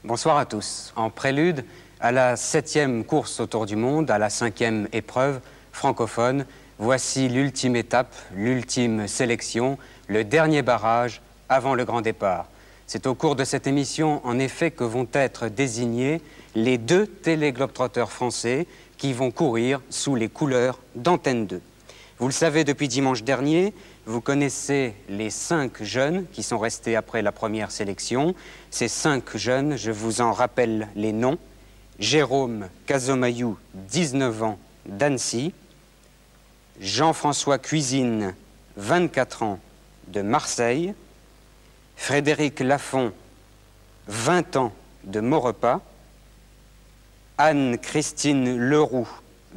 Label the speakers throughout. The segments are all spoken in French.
Speaker 1: Bonsoir à tous. En prélude à la 7e course autour du monde, à la 5e épreuve francophone, voici l'ultime étape, l'ultime sélection, le dernier barrage avant le grand départ. C'est au cours de cette émission, en effet, que vont être désignés les 2 téléglobetrotteurs français qui vont courir sous les couleurs d'Antenne 2. Vous le savez depuis dimanche dernier, vous connaissez les 5 jeunes qui sont restés après la première sélection. Ces 5 jeunes, je vous en rappelle les noms. Jérôme Cazomayou, 19 ans, d'Annecy. Jean-François Cuisine, 24 ans, de Marseille. Frédéric Lafont, 20 ans, de Maurepas. Anne-Christine Leroux,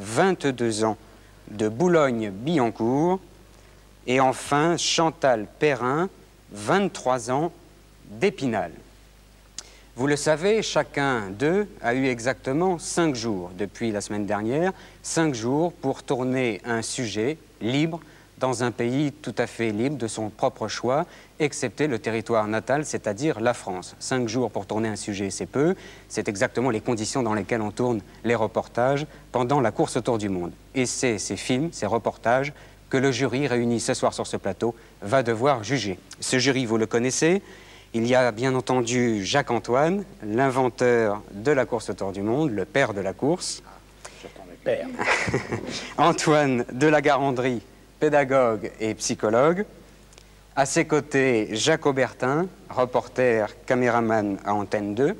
Speaker 1: 22 ans, de Boulogne-Billancourt. Et enfin, Chantal Perrin, 23 ans, d'Épinal. Vous le savez, chacun d'eux a eu exactement 5 jours depuis la semaine dernière, 5 jours pour tourner un sujet libre dans un pays tout à fait libre de son propre choix, excepté le territoire natal, c'est-à-dire la France. 5 jours pour tourner un sujet, c'est peu. C'est exactement les conditions dans lesquelles on tourne les reportages pendant la course autour du monde. Et c'est ces films, ces reportages, que le jury réuni ce soir sur ce plateau va devoir juger. Ce jury, vous le connaissez. Il y a bien entendu Jacques-Antoine, l'inventeur de la course autour du monde, le père de la course.
Speaker 2: Père.
Speaker 1: Antoine de la Garandrie, pédagogue et psychologue. À ses côtés, Jacques Aubertin, reporter, caméraman à Antenne 2.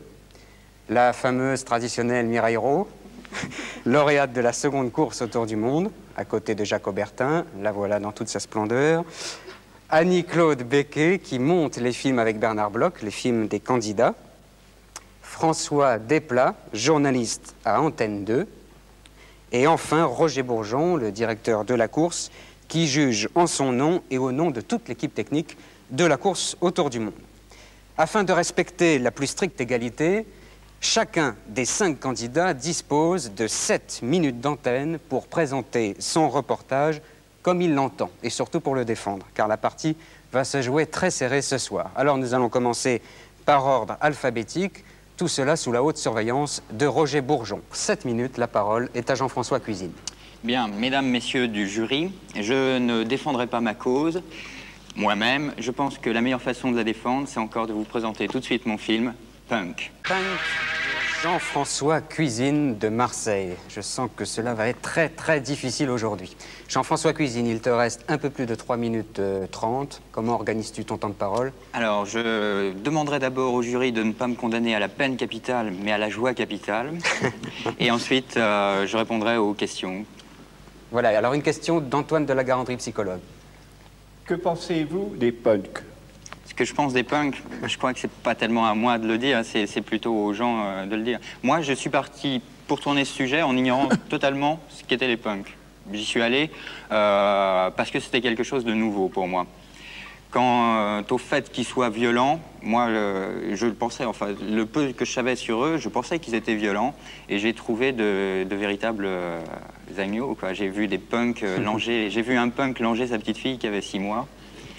Speaker 1: La fameuse traditionnelle Mireille Rault, lauréate de la seconde course autour du monde, à côté de Jacques Aubertin. La voilà dans toute sa splendeur. Annie-Claude Becquet, qui monte les films avec Bernard Bloch, les films des candidats. François Desplat, journaliste à Antenne 2. Et enfin, Roger Bourgeon, le directeur de la course, qui juge en son nom et au nom de toute l'équipe technique de la course autour du monde. Afin de respecter la plus stricte égalité, chacun des 5 candidats dispose de 7 minutes d'antenne pour présenter son reportage comme il l'entend, et surtout pour le défendre, car la partie va se jouer très serrée ce soir. Alors nous allons commencer par ordre alphabétique, tout cela sous la haute surveillance de Roger Bourgeon. 7 minutes, la parole est à Jean-François Cuisine.
Speaker 3: Bien, mesdames, messieurs du jury, je ne défendrai pas ma cause moi-même. Je pense que la meilleure façon de la défendre, c'est encore de vous présenter tout de suite mon film, Punk.
Speaker 1: Punk, Jean-François Cuisine de Marseille. Je sens que cela va être très très difficile aujourd'hui. Jean-François Cuisine, il te reste un peu plus de 3 minutes 30. Comment organises-tu ton temps de parole?
Speaker 3: Alors, je demanderai d'abord au jury de ne pas me condamner à la peine capitale, mais à la joie capitale. Et ensuite, je répondrai aux questions.
Speaker 1: Voilà, alors une question d'Antoine de la Garandrie, psychologue.
Speaker 2: Que pensez-vous des punks?
Speaker 3: Ce que je pense des punks, je crois que c'est pas tellement à moi de le dire, c'est plutôt aux gens de le dire. Moi, je suis parti pour tourner ce sujet en ignorant totalement ce qu'étaient les punks. J'y suis allé parce que c'était quelque chose de nouveau pour moi. Quant au fait qu'ils soient violents, moi, je le pensais, enfin, le peu que je savais sur eux, je pensais qu'ils étaient violents, et j'ai trouvé de véritables agneaux, quoi. J'ai vu des punks langer, j'ai vu un punk langer sa petite fille qui avait 6 mois,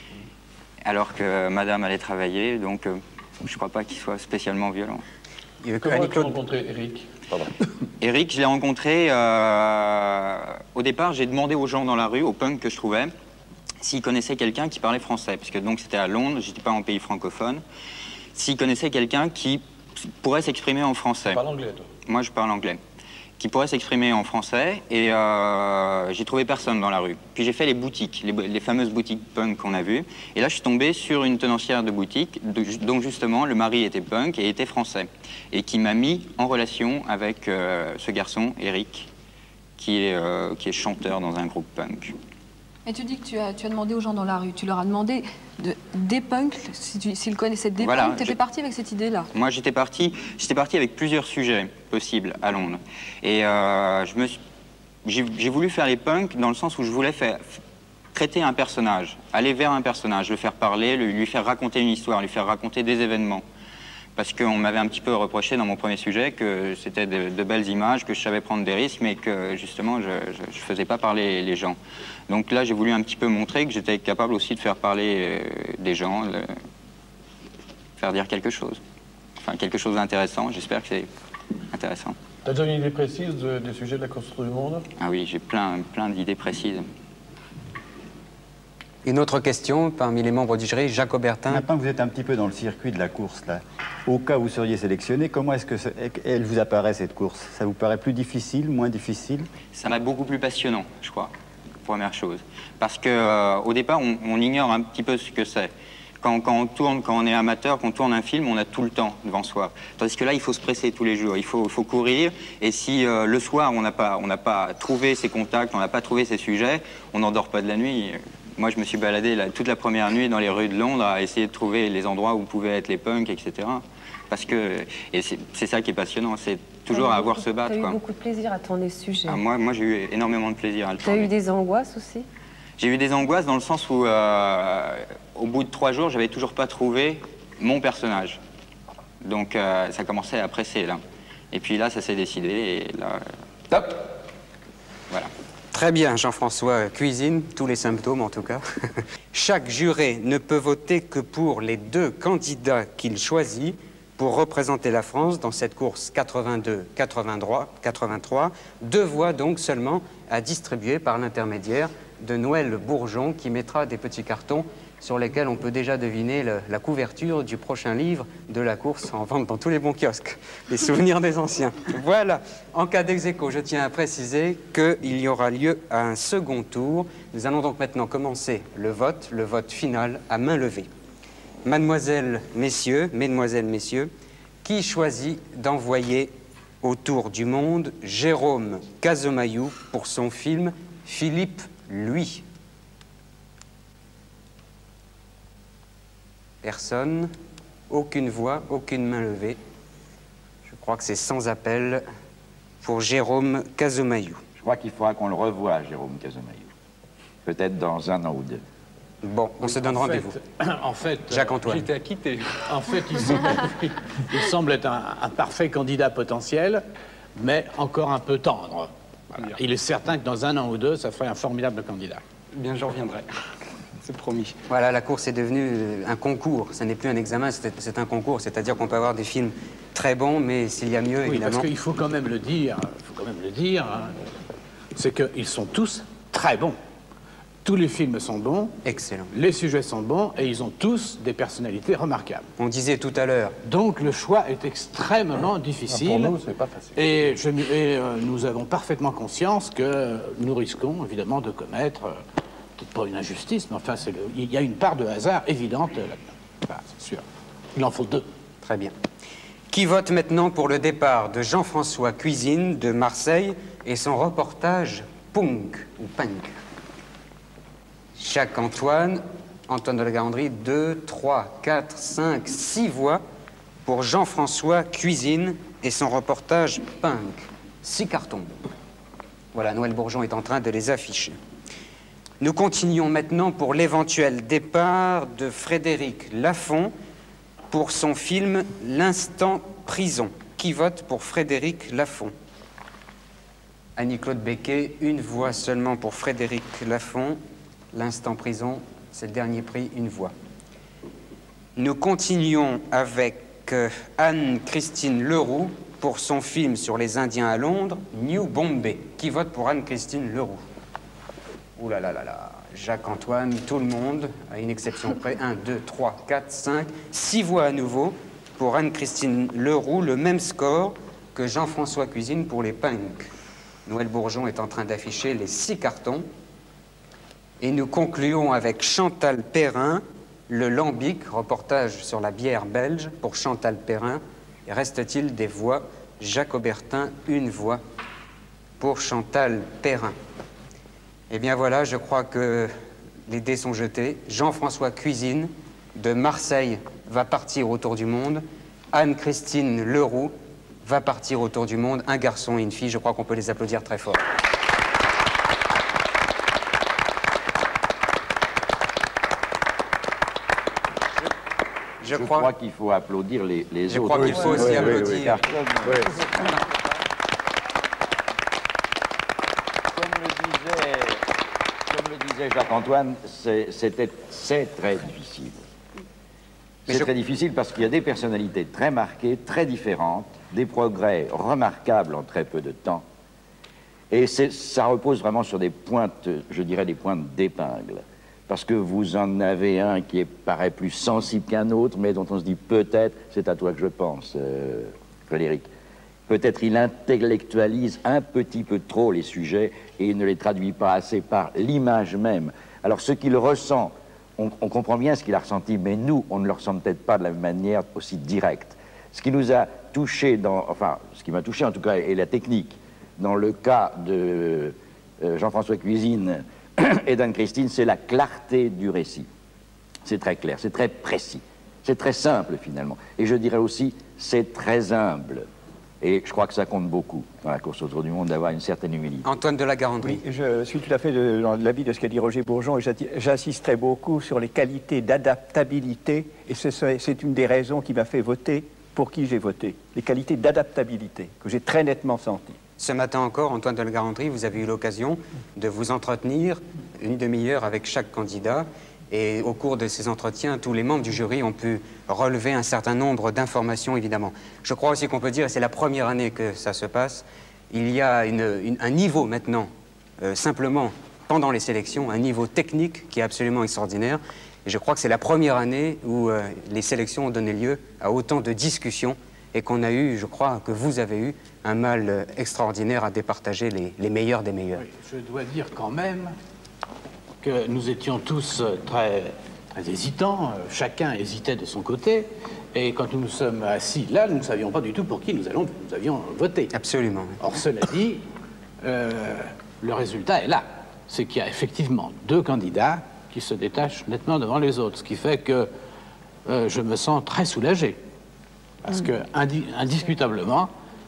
Speaker 3: alors que madame allait travailler, donc je crois pas qu'il soit spécialement violent.
Speaker 2: Comment as-tu rencontré Eric?
Speaker 3: Eric, je l'ai rencontré, au départ, j'ai demandé aux gens dans la rue, aux punks que je trouvais, s'ils connaissaient quelqu'un qui parlait français, parce que donc c'était à Londres, j'étais pas en pays francophone, s'ils connaissaient quelqu'un qui pourrait s'exprimer en français.
Speaker 2: Tu parles anglais, toi?
Speaker 3: Moi, je parle anglais. Qui pourrait s'exprimer en français, et j'ai trouvé personne dans la rue. Puis j'ai fait les boutiques, les fameuses boutiques punk qu'on a vues, et là je suis tombé sur une tenancière de boutique, dont justement le mari était punk et était français, et qui m'a mis en relation avec ce garçon, Eric, qui est chanteur dans un groupe punk.
Speaker 4: Et tu dis que tu as demandé aux gens dans la rue, tu leur as demandé des punks, s'ils connaissaient des punks, tu étais parti avec cette idée-là?
Speaker 3: Moi, j'étais parti avec plusieurs sujets possibles à Londres. Et j'ai voulu faire les punks dans le sens où je voulais traiter un personnage, aller vers un personnage, le faire parler, lui faire raconter une histoire, lui faire raconter des événements. Parce qu'on m'avait un petit peu reproché dans mon premier sujet que c'était de belles images, que je savais prendre des risques, mais que justement je ne faisais pas parler les gens. Donc là, j'ai voulu un petit peu montrer que j'étais capable aussi de faire parler des gens, faire dire quelque chose. enfin, quelque chose d'intéressant. J'espère que c'est intéressant.
Speaker 2: T'as déjà une idée précise des sujets de la course autour du monde?
Speaker 3: Ah oui, j'ai plein d'idées précises.
Speaker 1: Une autre question parmi les membres du jury, Jacques Aubertin.
Speaker 5: Maintenant que vous êtes un petit peu dans le circuit de la course, là, au cas où vous seriez sélectionné, comment est-ce qu'elle vous apparaît, cette course? Ça vous paraît plus difficile, moins difficile?
Speaker 3: Ça m'a beaucoup plus passionnant, je crois, première chose. Parce que au départ, on ignore un petit peu ce que c'est. Quand on tourne, quand on est amateur, quand on tourne un film, on a tout le temps devant soi. Tandis que là, il faut se presser tous les jours, il faut courir. Et si le soir, on n'a pas trouvé ses contacts, on n'a pas trouvé ses sujets, on n'endort pas de la nuit. Moi, je me suis baladé toute la première nuit dans les rues de Londres à essayer de trouver les endroits où pouvaient être les punks, etc. Parce que, et c'est ça qui est passionnant, c'est toujours à avoir se battre.
Speaker 6: Tu as eu beaucoup de plaisir à tourner ce sujet.
Speaker 3: Ah, moi j'ai eu énormément de plaisir à le
Speaker 6: Tu as
Speaker 3: tourner.
Speaker 6: eu des angoisses aussi?
Speaker 3: J'ai eu des angoisses dans le sens où, au bout de 3 jours, j'avais toujours pas trouvé mon personnage. Donc ça commençait à presser, là. Et puis là, ça s'est décidé, et là...
Speaker 2: Top.
Speaker 3: Voilà.
Speaker 1: Très bien, Jean-François cuisine, tous les symptômes en tout cas. Chaque juré ne peut voter que pour les 2 candidats qu'il choisit pour représenter la France dans cette course 82-83. 2 voix donc seulement à distribuer par l'intermédiaire de Noël Bourgeon qui mettra des petits cartons sur lesquels on peut déjà deviner la couverture du prochain livre de la course en vente dans tous les bons kiosques. Les souvenirs des anciens. Voilà. En cas d'ex-aequo, je tiens à préciser qu'il y aura lieu à un second tour. Nous allons donc maintenant commencer le vote final à main levée. Mesdemoiselles, messieurs, qui choisit d'envoyer autour du monde Jérôme Cazomayou pour son film Philippe, lui? Personne, aucune voix, aucune main levée. Je crois que c'est sans appel pour Jérôme Cazomayou.
Speaker 7: Je crois qu'il faudra qu'on le revoie, Jérôme Cazomayou. Peut-être dans 1 an ou 2.
Speaker 1: Bon, on se donne rendez-vous.
Speaker 8: En fait,
Speaker 1: Jacques-Antoine.
Speaker 8: j'étais acquitté. En fait, il semble être un parfait candidat potentiel, mais encore un peu tendre. Voilà. Il est certain que dans 1 an ou 2, ça ferait un formidable candidat.
Speaker 9: Bien, j'en reviendrai. C'est promis.
Speaker 1: Voilà, la course est devenue un concours. Ce n'est plus un examen, c'est un concours. C'est-à-dire qu'on peut avoir des films très bons, mais s'il y a mieux,
Speaker 8: oui,
Speaker 1: évidemment...
Speaker 8: parce qu'il faut quand même le dire, c'est qu'ils sont tous très bons. Tous les films sont bons.
Speaker 1: Excellent.
Speaker 8: Les sujets sont bons et ils ont tous des personnalités remarquables.
Speaker 1: On disait tout à l'heure...
Speaker 8: Donc le choix est extrêmement difficile.
Speaker 2: Pour nous, c'est pas facile.
Speaker 8: Et nous avons parfaitement conscience que nous risquons évidemment de commettre, peut-être pas une injustice, mais enfin il y a une part de hasard évidente là-dedans. Enfin, c'est sûr. Il en faut 2.
Speaker 1: Très bien. Qui vote maintenant pour le départ de Jean-François Cuisine de Marseille et son reportage Punk ou Punk? Jacques-Antoine, Antoine de la Garandrie, 2, 3, 4, 5, 6 voix pour Jean-François Cuisine et son reportage Punk. 6 cartons. Voilà, Noël Bourgeon est en train de les afficher. Nous continuons maintenant pour l'éventuel départ de Frédéric Lafont pour son film L'Instant Prison. Qui vote pour Frédéric Lafont? Annie-Claude Becquet, 1 voix seulement pour Frédéric Lafont. L'Instant Prison, c'est le dernier prix, 1 voix. Nous continuons avec Anne-Christine Leroux pour son film sur les Indiens à Londres, New Bombay. Qui vote pour Anne-Christine Leroux? Ouh là là là là, Jacques-Antoine, tout le monde, à une exception près. 1, 2, 3, 4, 5, 6 voix à nouveau pour Anne-Christine Leroux, le même score que Jean-François Cuisine pour les punks. Noël Bourgeon est en train d'afficher les 6 cartons. Et nous concluons avec Chantal Perrin, le Lambic, reportage sur la bière belge pour Chantal Perrin. Et reste-t-il des voix? Jacques Aubertin, 1 voix pour Chantal Perrin. Eh bien voilà, je crois que les dés sont jetés. Jean-François Cuisine de Marseille va partir autour du monde. Anne-Christine Leroux va partir autour du monde. Un garçon et une fille, je crois qu'on peut les applaudir très fort.
Speaker 7: Je crois qu'il faut applaudir les autres.
Speaker 1: Je crois qu'il faut aussi applaudir. Comme
Speaker 7: le disait Jacques-Antoine, c'est très difficile. C'est très difficile parce qu'il y a des personnalités très marquées, très différentes, des progrès remarquables en très peu de temps. Et ça repose vraiment sur des pointes, je dirais des pointes d'épingle. Parce que vous en avez un qui paraît plus sensible qu'un autre, mais dont on se dit peut-être, c'est à toi que je pense, Frédéric, peut-être il intellectualise un petit peu trop les sujets et il ne les traduit pas assez par l'image même. Alors ce qu'il ressent, on comprend bien ce qu'il a ressenti, mais nous, on ne le ressent peut-être pas de la même manière aussi directe. Ce qui nous a touché, enfin, ce qui m'a touché en tout cas, est la technique. Dans le cas de Jean-François Cuisine et d'Anne-Christine, c'est la clarté du récit. C'est très clair, c'est très précis, c'est très simple finalement. Et je dirais aussi, c'est très humble. Et je crois que ça compte beaucoup dans la course autour du monde d'avoir une certaine humilité.
Speaker 1: Antoine de la Garandrie.
Speaker 10: Oui, je suis tout à fait de l'avis de ce qu'a dit Roger Bourgeon et j'insisterai beaucoup sur les qualités d'adaptabilité et c'est une des raisons qui m'a fait voter pour qui j'ai voté. Les qualités d'adaptabilité que j'ai très nettement senties.
Speaker 1: Ce matin encore, Antoine de la Garandrie, vous avez eu l'occasion de vous entretenir une demi-heure avec chaque candidat. Et au cours de ces entretiens, tous les membres du jury ont pu relever un certain nombre d'informations, évidemment. Je crois aussi qu'on peut dire, et c'est la première année que ça se passe, il y a un niveau maintenant, simplement, pendant les sélections, un niveau technique qui est absolument extraordinaire. Et je crois que c'est la première année où les sélections ont donné lieu à autant de discussions et qu'on a eu, je crois, que vous avez eu un mal extraordinaire à départager les meilleurs des meilleurs.
Speaker 8: Oui, je dois dire quand même que nous étions tous très hésitants, chacun hésitait de son côté, et quand nous nous sommes assis là, nous ne savions pas du tout pour qui nous avions voté.
Speaker 1: Absolument.
Speaker 8: Or, cela dit, le résultat est là. C'est qu'il y a effectivement 2 candidats qui se détachent nettement devant les autres, ce qui fait que je me sens très soulagé. Parce que, indiscutablement,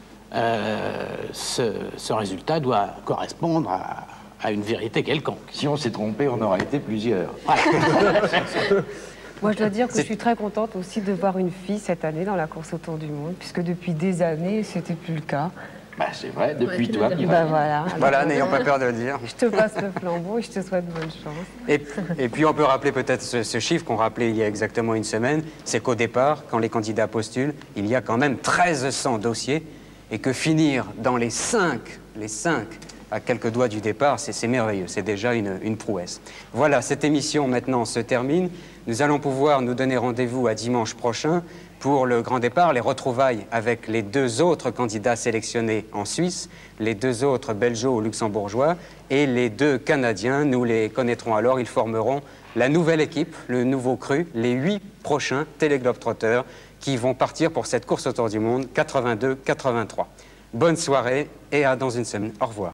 Speaker 8: ce résultat doit correspondre à une vérité quelconque.
Speaker 7: Si on s'est trompé, on aura été plusieurs.
Speaker 6: Moi, je dois dire que je suis très contente aussi de voir une fille cette année dans la course autour du monde, puisque depuis des années, c'était plus le cas.
Speaker 7: Bah, c'est vrai, depuis toi.
Speaker 1: Voilà, n'ayons pas peur de le dire.
Speaker 6: Je te passe le flambeau et je te souhaite bonne chance.
Speaker 1: Et puis on peut rappeler peut-être ce chiffre qu'on rappelait il y a exactement une semaine, c'est qu'au départ, quand les candidats postulent, il y a quand même 1300 dossiers et que finir dans les 5 à quelques doigts du départ, c'est merveilleux, c'est déjà une prouesse. Voilà, cette émission maintenant se termine. Nous allons pouvoir nous donner rendez-vous à dimanche prochain pour le grand départ, les retrouvailles avec les 2 autres candidats sélectionnés en Suisse, les 2 autres belgeo-luxembourgeois et les 2 Canadiens. Nous les connaîtrons alors, ils formeront la nouvelle équipe, le nouveau cru, les 8 prochains Téléglobe-Trotteurs qui vont partir pour cette course autour du monde 82-83. Bonne soirée et à dans une semaine. Au revoir.